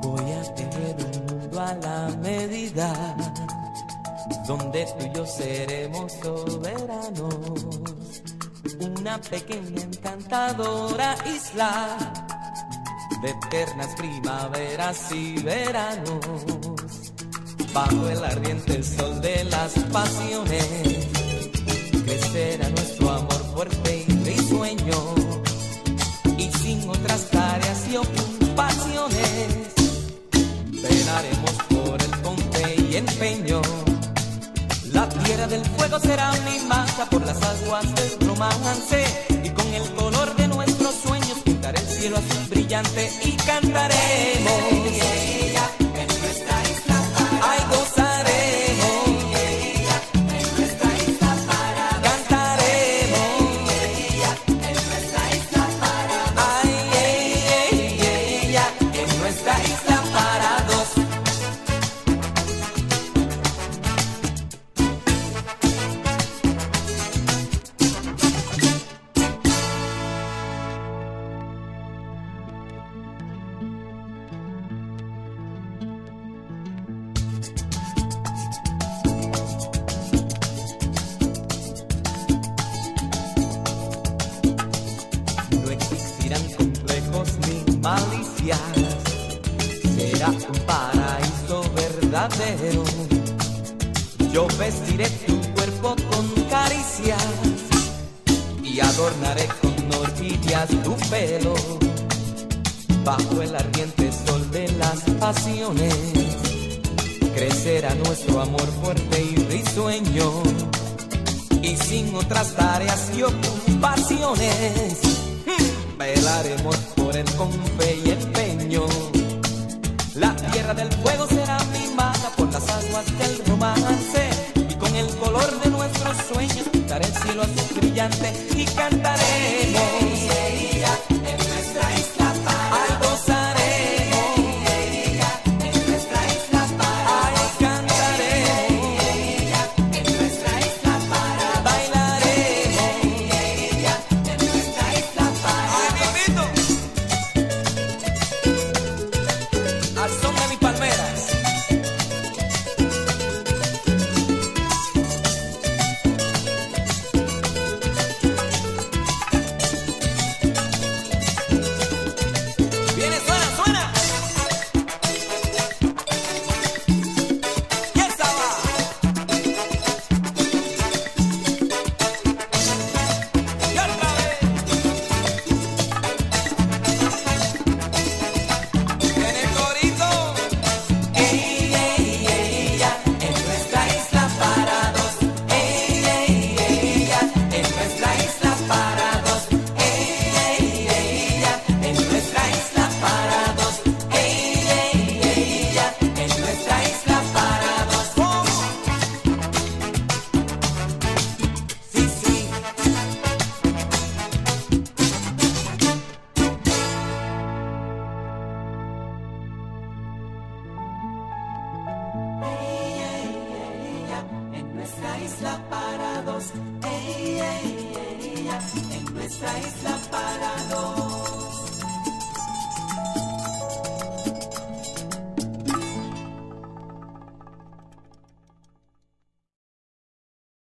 Voy a tener un mundo a la medida, donde tú y yo seremos soberanos. Una pequeña encantadora isla de eternas primaveras y veranos, bajo el ardiente sol de las pasiones, crecerá nuestro amor fuerte y risueño, y sin otras tareas y ocupaciones, velaremos por el con fe y empeño. La tierra del fuego será mi masa por las aguas del romance, y con el color de nuestros sueños pintaré el cielo azul brillante y cantaremos. En nuestra isla para ay, gozaremos. En nuestra isla para cantaremos. En nuestra isla para ay, en nuestra isla para dos. No existirán complejos ni malicias, será un paraíso verdadero. Yo vestiré tu cuerpo con caricias y adornaré con orquídeas tu pelo, bajo el ardiente sol de las pasiones, crecerá nuestro amor fuerte y risueño, y sin otras tareas y ocupaciones, velaremos por él con fe y empeño. La tierra del fuego será mimada por las aguas del romance, y con el color de nuestros sueños pintaré el cielo azul brillante y cantaremos.